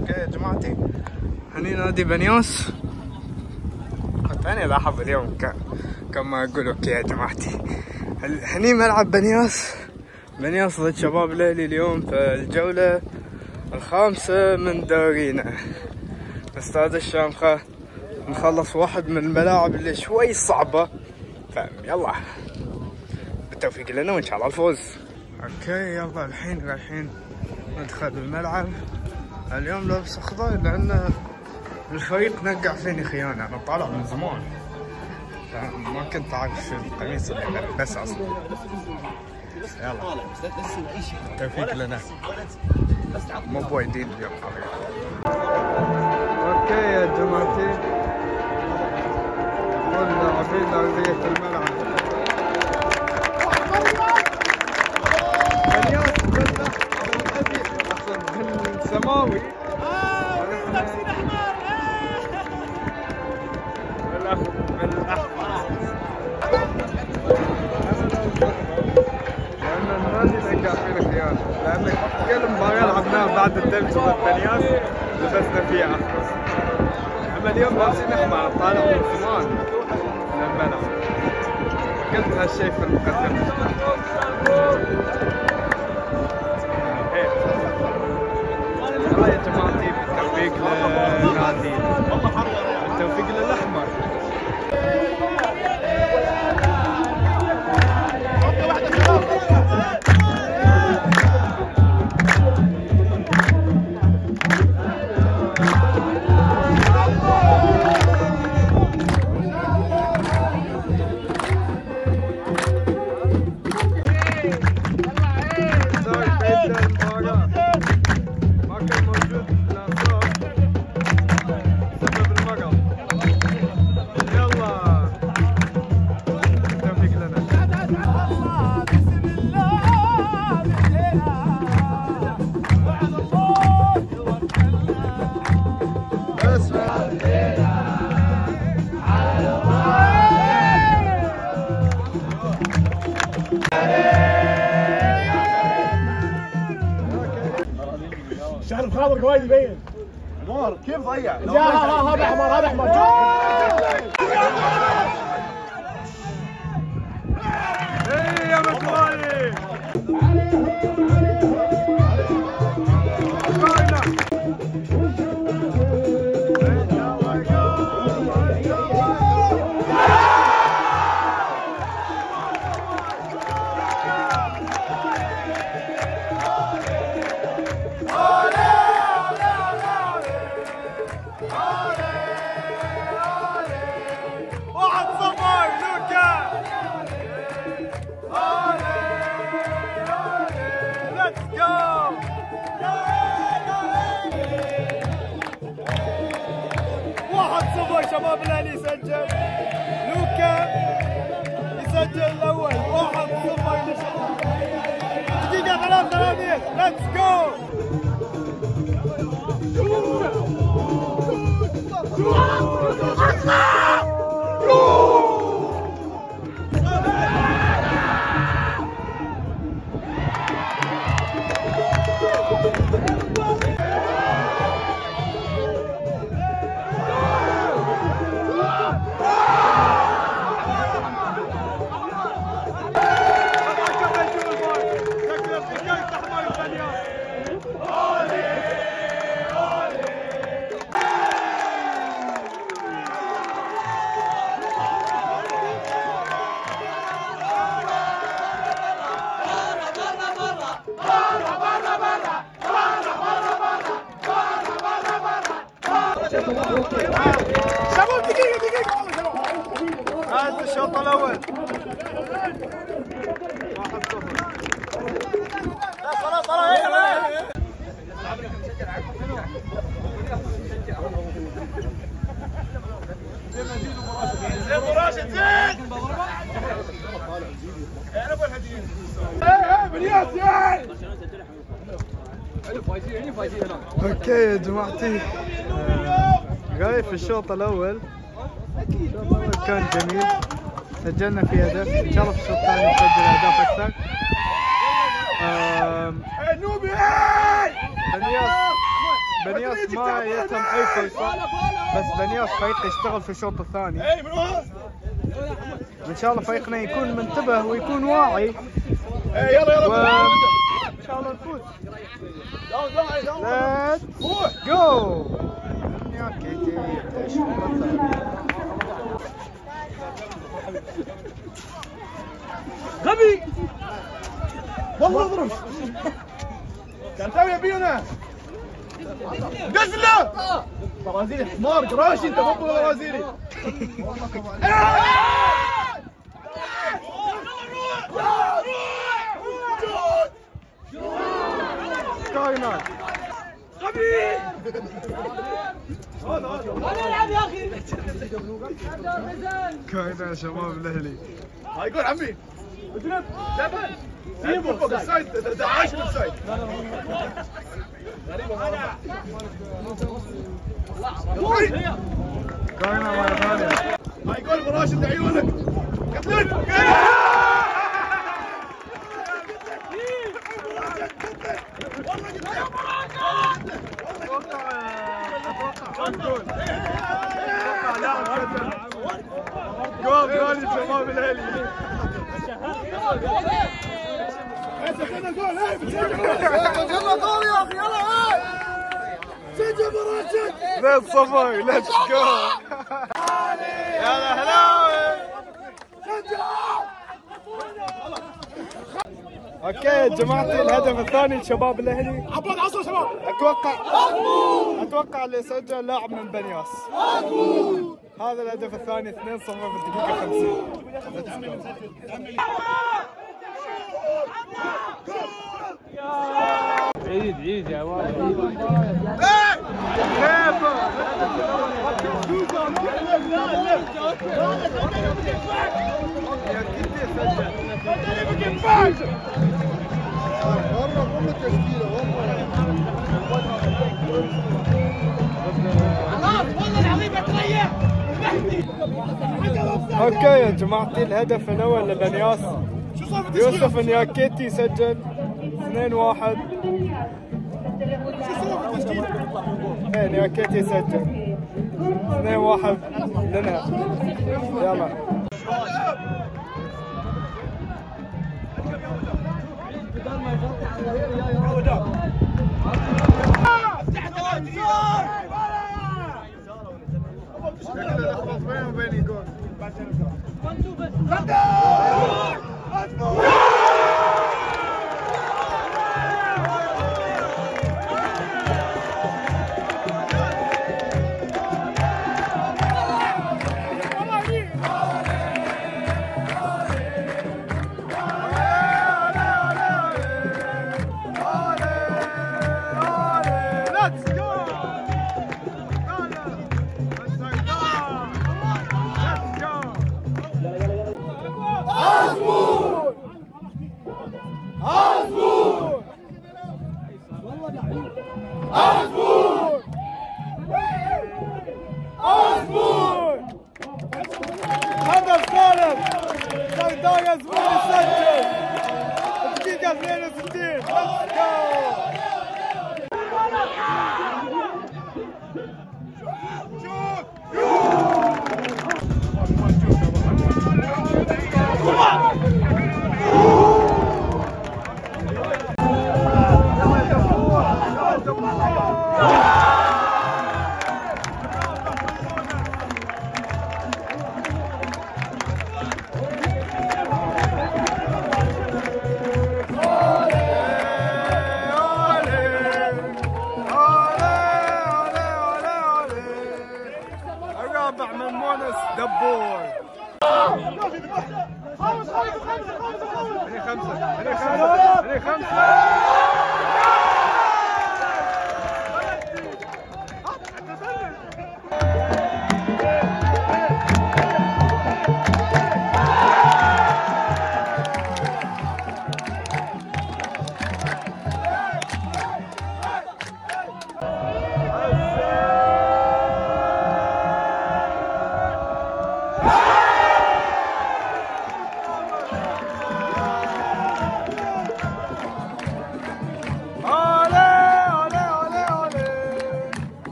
اوكي يا جماعتي، هني نادي بنياس. كنت أنا لاحظ اليوم كما أقول اوكي يا جماعتي. هني ملعب بنياس ضد شباب ليلي اليوم في الجولة الخامسة من دورينا. استاذ الشامخة نخلص واحد من الملاعب اللي شوي صعبة، فيلا بالتوفيق لنا وإن شاء الله الفوز. اوكي يلا الحين رايحين ندخل الملعب. اليوم لابس اخضر لأن الفريق نقع فيني خيانة، أنا طالع من زمان ما كنت عارف القميص اللي بس أصلا. يلا توفيق لنا، مو بوايدين اليوم. اوكي يا جماعتي، اللاعبين لأرضية الملعب. بنياس بالسماوي لأن النادي نقع فينا خيانة، لأن كل مباراة لعبناها بعد الدمج ضد بنياس لبسنا فيها أحمر. أما اليوم لابسين أحمر، طالع من زمان من الملعب. قلت هالشي في المقدمة. يلا يا جماعتي بالتوفيق للنادي، بالتوفيق للأحمر. شعر بخاطرك وايد يبين. مور كيف ضيع؟ لا هذا احمر، هذا احمر. ايه يا مكوالي. شباب الاهلي يسجل، لوكا يسجل الاول. 1-0 للشباب. دقيقة 33. ليتس جو. شباب دقيقة هذا الشوط الأول. 1-0. زين راشد زين. انا ابو الهديه. بنياس اوكي يا جماعتي، جاي في الشوط الاول. الشوط الاول كان جميل، سجلنا فيه هدف. ان شاء الله في الشوط الثاني نسجل اهداف اكثر. بنياس بنياس ما يتم اي فرصه، بس بنياس فريق يشتغل في الشوط الثاني. ان شاء الله فريقنا يكون منتبه ويكون واعي. يلا ان شاء الله نفوز. ليتس جو. نياكيتي يبدا الشوط الثاني. غبي والله اضرب كان تاوي يبينا قزله برازيلي حمار قراشي انت مو برازيلي. سكاي مان كاينا يا شباب الاهلي. هاي جول عمي سيبه فوق السايد دعاش بالسايد. كاينا مرة ثانية. هاي جول براشد عيونك قتلت. جول ثاني شباب الاهلي. سجلنا جول سجلنا جول يا اخي يلا سجل براشد. ليتس صفاي ليتس جو. يلا هلاوي. اوكي يا جماعة الهدف الثاني لشباب الاهلي. عباد عصر شباب. اتوقع اللي سجل لاعب من بنياس. هذا الهدف الثاني 2-0 في الدقيقة 50. عيد يا ولد. اوكي يا جماعتي الهدف الاول لبنياس. يوسف نياكيتي سجل 2-1. نياكيتي سجل 2-1 لنا. يلا بيني وبيني جول. هدف ثالث سيدان يزمون يسجل الدقيقة 62. Let's go. الرابع من مونس دبور. هني خمسة.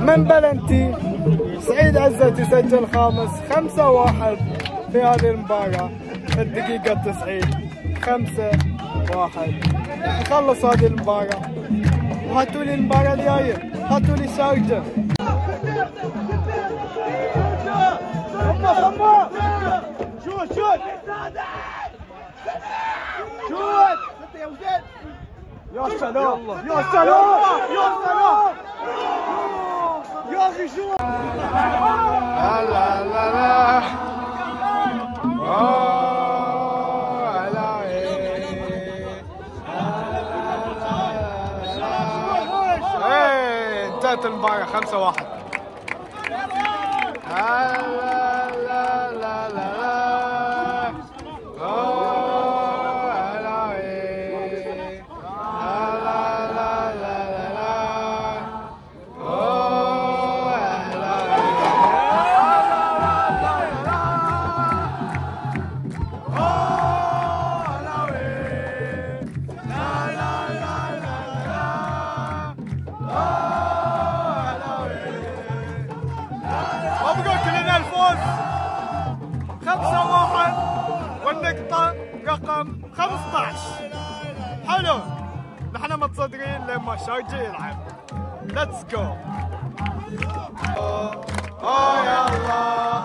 من بلنتي سعيد عزت يسجل خامس. 5-1 في هذه المباراة في الدقيقة 90. 5-1 نخلص هذه المباراة وهاتوا لي المباراة الجاية، هاتوا لي شارجة. شوت شوت شوت يا سلام يا سلام يا سلام يا اخي شوت. لا لا لا لا انتهت المباراة 5-1. مبروك لنا الفوز 5-1 والنقطة رقم 15. حلو، نحن متصدرين لما شارجي يلعب. ليتس جو. يا الله